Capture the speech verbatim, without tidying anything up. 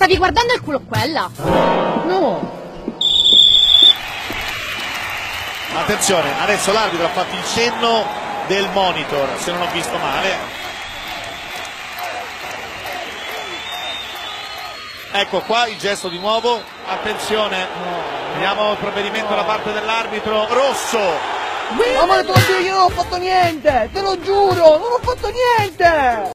Stavi guardando il culo quella? No. Attenzione, adesso l'arbitro ha fatto il cenno del monitor, se non ho visto male. Ecco qua il gesto di nuovo, attenzione, vediamo il provvedimento da parte dell'arbitro. Rosso! Ma te lo dico, io non ho fatto niente, te lo giuro, non ho fatto niente!